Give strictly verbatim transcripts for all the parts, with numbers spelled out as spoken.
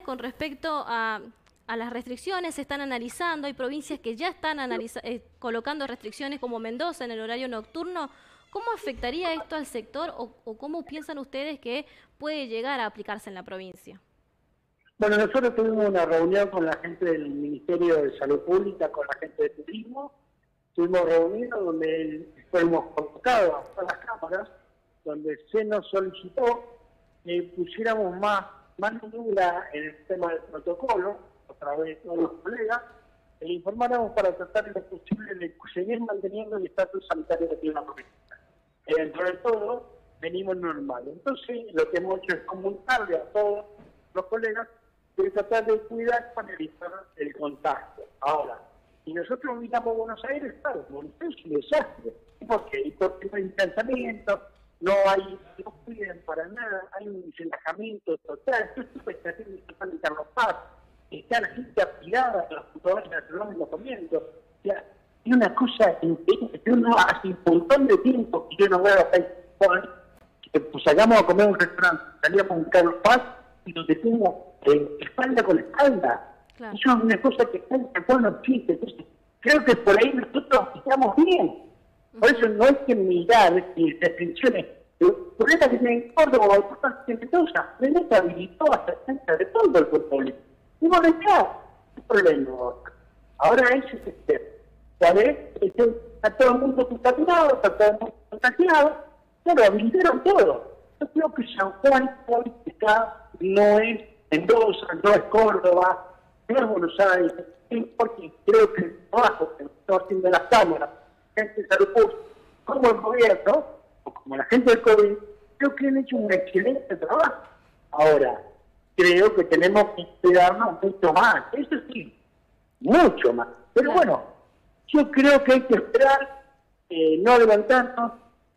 Con respecto a, a las restricciones, se están analizando, hay provincias que ya están analiza eh, colocando restricciones como Mendoza en el horario nocturno. ¿Cómo afectaría esto al sector o, o cómo piensan ustedes que puede llegar a aplicarse en la provincia? Bueno, nosotros tuvimos una reunión con la gente del Ministerio de Salud Pública, con la gente de Turismo. Tuvimos reunidos donde fuimos convocados a todas las cámaras, donde se nos solicitó que pusiéramos más mano dura en el tema del protocolo, a través de todos los colegas, e informáramos para tratar lo posible de seguir manteniendo el estatus sanitario que tiene la provincia. Eh, dentro de todo, venimos normal. Entonces, lo que hemos hecho es comunicarle a todos los colegas que tratar de cuidar para evitar el contagio. Ahora, si nosotros miramos a Buenos Aires, claro, Buenos Aires es un desastre. ¿Por qué? Porque no hay distanciamiento, no hay, no cuidan para nada, hay un relajamiento total. Esto es expectativa de Carlos Paz, está la gente apilada a las computadoras nacionales los comienzos. O sea, es una cosa increíble, que uno hace un montón de tiempo que yo no veo a Facebook, que pues salgamos a comer a un restaurante, salíamos con Carlos Paz y nos detenemos eh, espalda con espalda. Claro. Eso es una cosa que está en el pueblo no existe. Entonces, creo que por ahí nosotros estamos bien. Por eso no hay que mirar ni restricciones. El problema que tiene en Córdoba, el problema que tiene en Mendoza, se habilitó hasta cerca de todo el cuerpo público. Y bueno, ya, ¿qué problema ahora? Ahora ese es el tema. ¿Cuál es? Está todo el mundo contaminado, está todo el mundo contagiado, pero habilitaron todo. Yo creo que San Juan hoy está, no es Mendoza, no es Córdoba, no es Buenos Aires, porque creo que el trabajo que está haciendo las cámaras, gente de salud pública, como el gobierno, o como la gente del COVID, creo que han hecho un excelente trabajo. Ahora, creo que tenemos que cuidarnos mucho más, eso sí, mucho más. Pero bueno, yo creo que hay que esperar, eh, no levantarnos,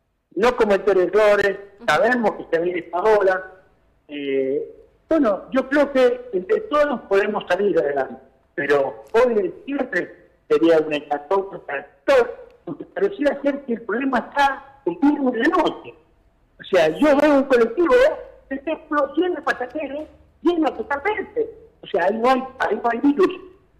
no cometer errores, sabemos que se viene esta ola. Eh, bueno, yo creo que entre todos podemos salir adelante, pero hoy siempre sería una catástrofe para todos, porque pareciera ser que el problema está contigo en la noche. O sea, yo veo un colectivo que está explosión de pasajeros lleno totalmente. O sea, ahí no hay, ahí no hay virus.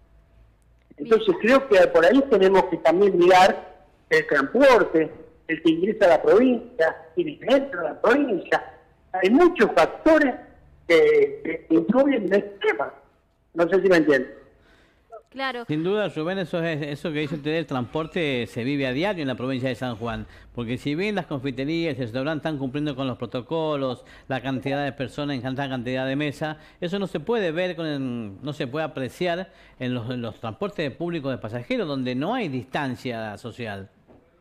Entonces creo que por ahí tenemos que también mirar el transporte, el que ingresa a la provincia, quienes entran a la provincia. Hay muchos factores que, que influyen en este tema. No sé si me entienden. Claro. Sin duda, Rubén, eso, es, eso que dice usted del transporte se vive a diario en la provincia de San Juan. Porque si bien las confiterías y el restaurante están cumpliendo con los protocolos, la cantidad de personas en tanta cantidad de mesa, eso no se puede ver, con el, no se puede apreciar en los, en los transportes públicos de pasajeros, donde no hay distancia social.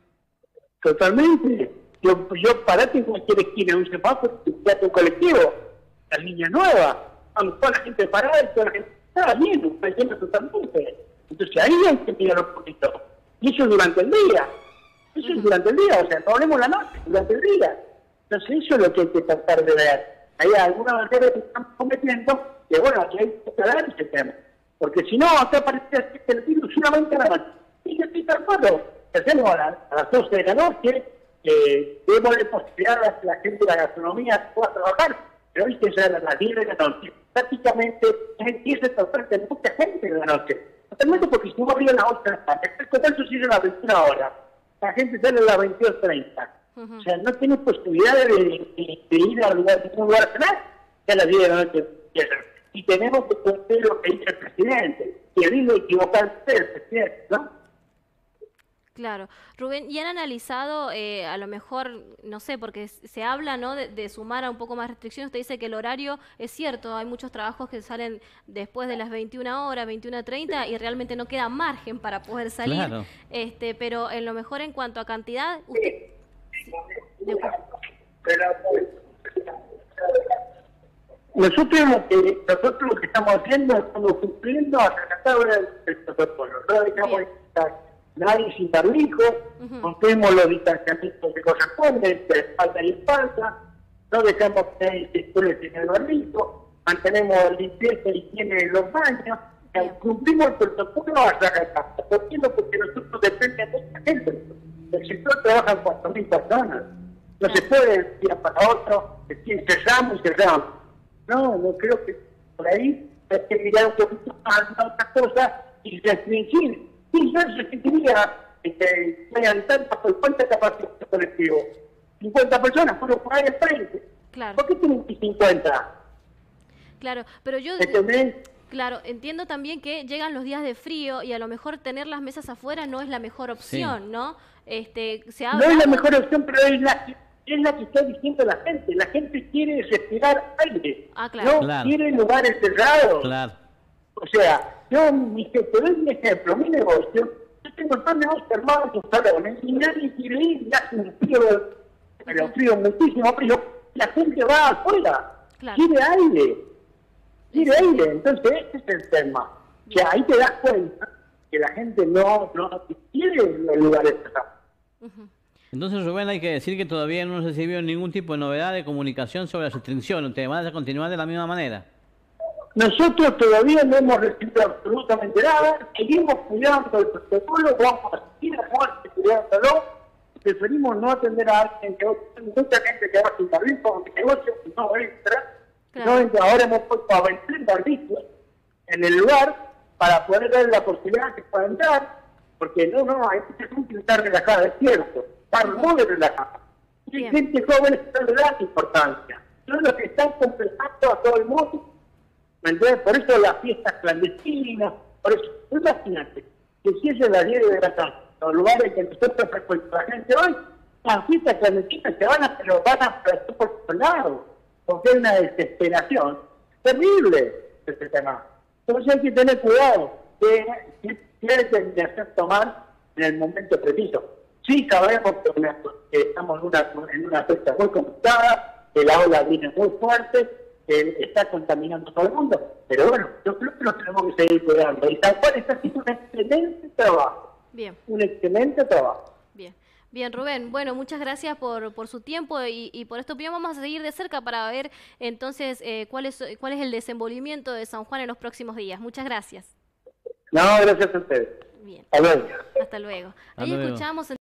Totalmente. Yo, yo parate en cualquier esquina de un semáforo, ya un colectivo, la línea nueva, con toda la gente parada y toda la gente está lleno, está lleno totalmente. Entonces ahí hay que mirar un poquito. Y eso durante el día. Eso es durante el día, o sea, no hablemos la noche, durante el día. Entonces eso es lo que hay que tratar de ver. Hay algunas barreras que están cometiendo, que bueno, aquí hay que aclarar ese tema. Porque si no, acá parece que el virus solamente a la noche. Y yo estoy de acuerdo. Hacemos a, la, a las doce de la noche, eh, démosle posibilidad a la gente de la gastronomía que pueda trabajar, pero hoy que ya a las diez de la noche. Prácticamente empieza a tratar de mucha gente de la noche. Totalmente porque si no arriba a las ocho de la tarde, el total sucede a las veintiuna horas. La gente sale a las veintidós treinta. Uh-huh. O sea, no tiene posibilidad de, de, de ir a un lugar, un lugar a cenar, que a las diez de la noche empieza. Y tenemos que cumplir lo que dice el presidente, que dice equivocarse el presidente, ¿no? Claro. Rubén, ¿y han analizado, eh, a lo mejor, no sé, porque se habla, ¿no?, de, de sumar a un poco más restricciones? Usted dice que el horario es cierto, hay muchos trabajos que salen después de las veintiuna horas, veintiuna treinta, y realmente no queda margen para poder salir. Claro. Este, pero en lo mejor en cuanto a cantidad, usted... Sí. Nosotros lo que nosotros lo que estamos haciendo, estamos cumpliendo hasta la tabla del protocolo. No dejamos nadie sin barbijo, uh-huh. Cumplimos los distanciamientos que corresponden, de espalda y espalda, no dejamos que nadie circule sin el barbijo, mantenemos limpieza y higiene de los baños, uh-huh. Cumplimos el protocolo hasta la casa. ¿Por qué no? Porque nosotros dependemos de mucha gente. El sector trabaja en cuatro mil personas. No uh-huh. se puede de un día para otro decir cerramos y cerramos. No, no creo que por ahí hay que mirar un poquito más a otras cosas y restringir. Sí, yo restringiría que hayan tantas por cuánta capacidad de colectivo. cincuenta personas, fueron por ahí al frente. Claro. ¿Por qué tienen que cincuenta? Claro, pero yo... ¿Entendés? Claro, entiendo también que llegan los días de frío y a lo mejor tener las mesas afuera no es la mejor opción, sí. ¿no? Este, se ha no es la mejor opción, pero es la, es la que está diciendo la gente. La gente quiere respirar aire, ah, claro. no claro. quiere lugares cerrados. Claro. O sea, yo, mi, te doy un ejemplo, mi negocio, yo tengo dos negocios armados en salones y nadie quiere ir, y hace un frío, pero frío, muchísimo frío, la gente va afuera, claro. quiere aire. Quiere aire, entonces ese es el tema. Que ahí te das cuenta que la gente no, no quiere los lugares cerrados. Uh-huh. Entonces, Rubén, hay que decir que todavía no se recibió ningún tipo de novedad de comunicación sobre las restricciones. ¿Ustedes van a continuar de la misma manera? Nosotros todavía no hemos recibido absolutamente nada. Seguimos cuidando el protocolo, vamos a seguir cuidándolo. Preferimos no atender a alguien que mucha gente que va sin barbijo, porque el negocio no entra. Claro. No, ahora hemos puesto a veinte barbijos en el lugar para poder dar la posibilidad que pueda entrar, porque no, no, hay mucha gente que está relajada, es cierto, está muy relajada. Y hay gente joven que está de la importancia. Son los que están completando a todo el mundo, ¿me entiendes? Por eso las fiestas clandestinas, por eso, imagínate, que si es las diez de la tarde, los lugares que nosotros frecuentamos la gente hoy, las fiestas clandestinas se van a, pero van a por todos lados. Porque hay una desesperación terrible este tema. Entonces hay que tener cuidado de qué determinación tomar en el momento preciso. Sí sabemos que estamos en una, en una fecha muy complicada, que la ola viene muy fuerte, que está contaminando todo el mundo, pero bueno, yo creo que nos tenemos que seguir cuidando. Y tal cual está haciendo un excelente trabajo. Bien. Un excelente trabajo. Bien. Bien, Rubén, bueno, muchas gracias por, por su tiempo y, y por esta opinión. Vamos a seguir de cerca para ver entonces eh, cuál es, cuál es el desenvolvimiento de San Juan en los próximos días. Muchas gracias. No, gracias a ustedes. Bien. Hasta luego. Hasta luego. Ahí escuchamos.